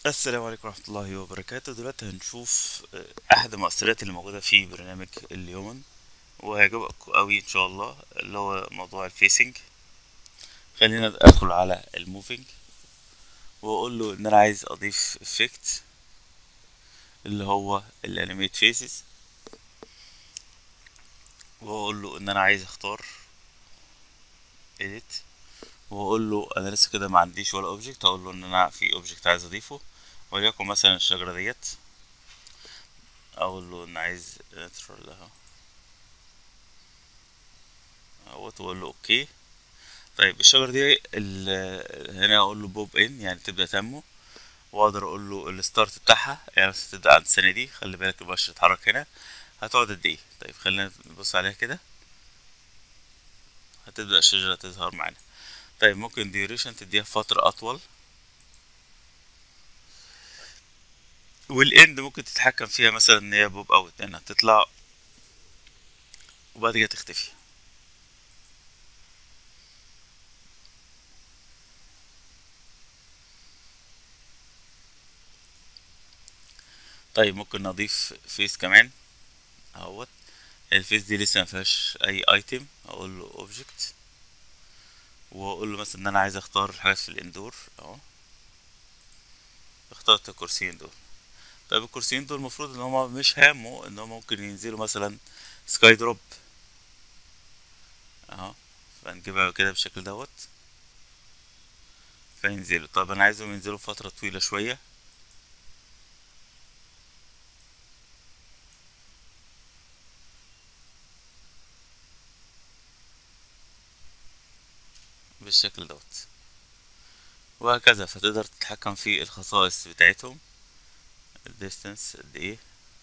السلام عليكم ورحمة الله وبركاته. دلوقتي هنشوف أحد المؤثرات اللي موجودة في برنامج اليومن، وهيعجبك أوي إن شاء الله، اللي هو موضوع الفيسنج. خلينا أدخل على الموفينج وأقول له إن أنا عايز أضيف إفكت اللي هو الأنيميت فيسز، وأقول له إن أنا عايز أختار إيديت، وأقول له أنا لسه كده ما عنديش ولا أوبجكت. أقول له إن أنا في أوبجكت عايز أضيفه، وليكن مثلا الشجرة ديت. أقول له إن عايز ناتشورال اهوت، وأقول له أوكي. طيب الشجرة دي هنا اقول له بوب ان، يعني تبدأ تنمو، واقدر اقول له الستارت بتاعها، يعني مثلا تبدأ عند الثانية دي. خلي بالك مبقاش تتحرك هنا، هتقعد قد ايه؟ طيب خلينا نبص عليها كده، هتبدأ الشجرة تظهر معانا. طيب ممكن ديوريشن تديها فترة اطول، والاند ممكن تتحكم فيها مثلا ان هي بوب اوت، يعني هتطلع وبعد كده تختفي. طيب ممكن نضيف فيس كمان اهوت. الفيس دي لسه مفيهاش اي ايتم، اقول له اوبجكت، واقول له مثلا ان انا عايز اختار الحاجات في الاندور اهو. اخترت الكرسيين دول. طيب الكرسيين دول المفروض ان هما مش هاموا ان هما ممكن ينزلوا مثلا سكاي دروب اهو، فنجيبها كده بالشكل دوت فينزلوا. طب انا عايزهم ينزلوا فترة طويلة شوية، بالشكل دوت، وهكذا. فتقدر تتحكم في الخصائص بتاعتهم، الديستنس قد ايه.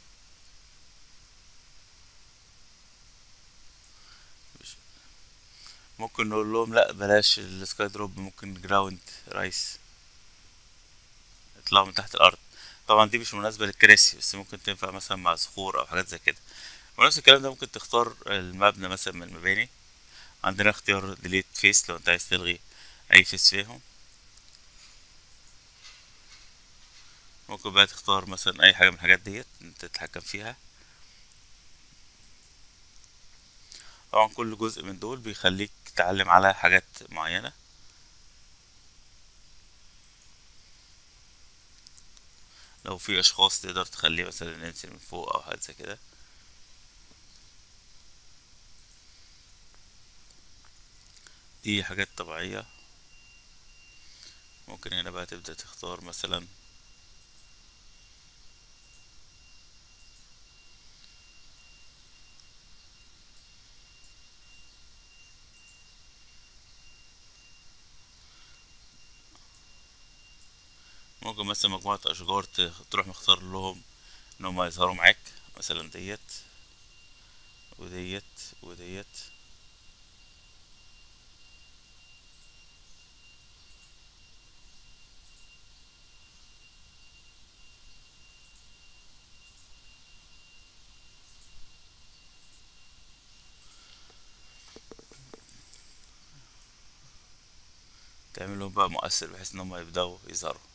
ممكن نقول لهم لا بلاش السكاي دروب، ممكن جراوند رايس، يطلعوا من تحت الارض. طبعا دي مش مناسبة للكراسي، بس ممكن تنفع مثلا مع صخور او حاجات زي كده. ونفس الكلام ده ممكن تختار المبنى مثلا من المباني. عندنا اختيار ديليت فيس لو انت عايز تلغي اي فيس فيهم. ممكن بقى تختار مثلا اي حاجة من الحاجات ديت انت تتحكم فيها. طبعا كل جزء من دول بيخليك تتعلم على حاجات معينة. لو في اشخاص تقدر تخليه مثلا ينزل من فوق او حاجة زي كده. دي حاجات طبيعية. ممكن هنا بقى تبدأ تختار مثلا ممكن مثلا مجموعة اشجار تروح مختار لهم ان هم يظهروا معاك، مثلا ديت وديت وديت. تعمل لهم بقى مؤثر بحيث ان هم يبدأوا يظهروا.